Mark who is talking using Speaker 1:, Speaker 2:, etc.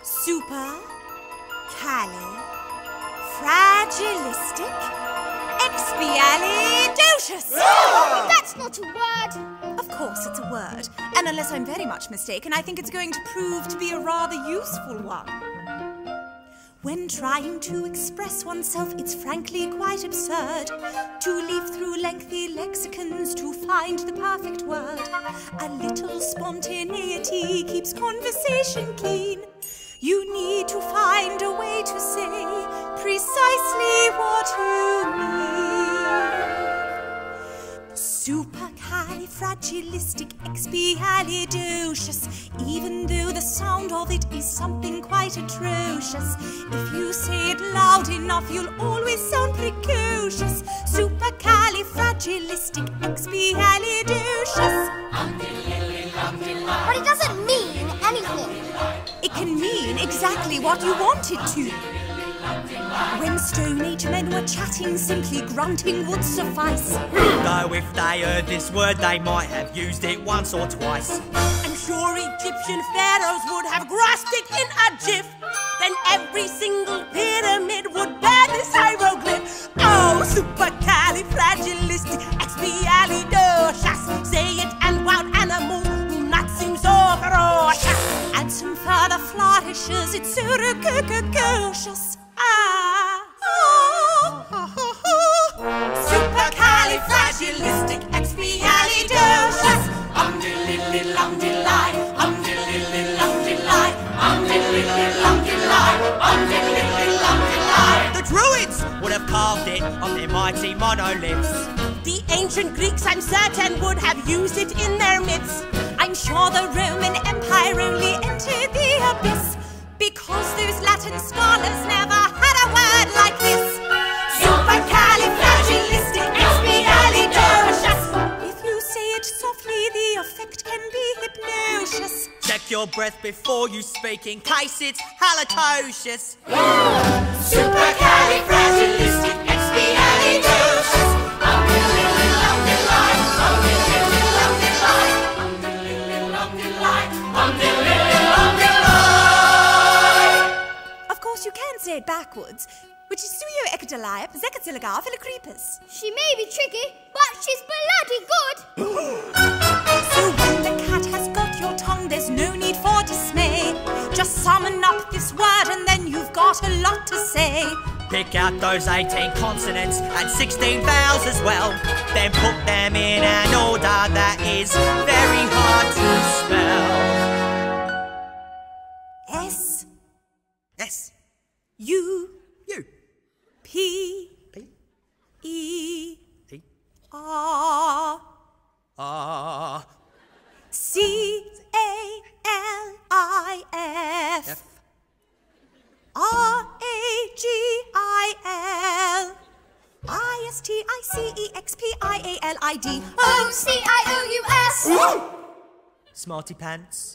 Speaker 1: Supercalifragilisticexpialidocious.
Speaker 2: That's not a word.
Speaker 1: Of course it's a word, and unless I'm very much mistaken, I think it's going to prove to be a rather useful one. When trying to express oneself, it's frankly quite absurd to leaf through lengthy lexicons to find the perfect word. A little spontaneity keeps conversation keen. You need to find a way to say precisely what you mean. Supercalifragilisticexpialidocious, even though the sound of it is something quite atrocious. If you say it loud enough, you'll always sound precocious. Supercalifragilisticexpialidocious.
Speaker 2: But it doesn't mean anything.
Speaker 1: It can mean exactly what you want it to. When Stone Age men were chatting, simply grunting would suffice.
Speaker 3: Though if they heard this word, they might have used it once or twice.
Speaker 4: I'm sure Egyptian pharaohs would have grasped it in a jiff. Then every single pyramid would bear this hieroglyph. Oh, supercalifragilisticexpialidocious. Say it and wild animals will not seem so ferocious.
Speaker 1: Add some further flourishes, it's pseudocococious. Supercalifragilisticexpialidocious.
Speaker 4: Um-de-lilly-lum-de-lie, um-de-lilly-lum-de-lie, um-de-lilly-lum-de-lie, um-de-lilly-lum-de-lie.
Speaker 3: The Druids would have carved it on their mighty monoliths.
Speaker 4: The ancient Greeks, I'm certain, would have used it in their midst.
Speaker 1: I'm sure the Roman Empire only entered the abyss because those Latin scholars never had a word like this. Supercalifragilisticexpialidocious. If you say it softly, the effect can be hypnosis.
Speaker 3: Check your breath before you speak in case it's halitosis.
Speaker 1: Supercalifragilisticexpialidocious. Of course, you can say it backwards, which is suio ecodaliah, pzekatsilagar, philocrepus.
Speaker 2: She may be tricky, but she's bloody good.
Speaker 1: So when the cat has got your tongue, there's no need for dismay. Just summon up this word and then you've got a lot to say.
Speaker 3: Pick out those 18 consonants and 16 vowels as well. Then put them in an order that is very hard to spell.
Speaker 1: S
Speaker 3: S
Speaker 1: U
Speaker 3: U
Speaker 1: P
Speaker 3: P
Speaker 1: E
Speaker 3: E
Speaker 1: R
Speaker 3: R
Speaker 1: C A L I F
Speaker 3: F
Speaker 1: R A G I L I S T I C E X P I A L I D
Speaker 2: O-C-I-O-U-S.
Speaker 3: Smarty pants.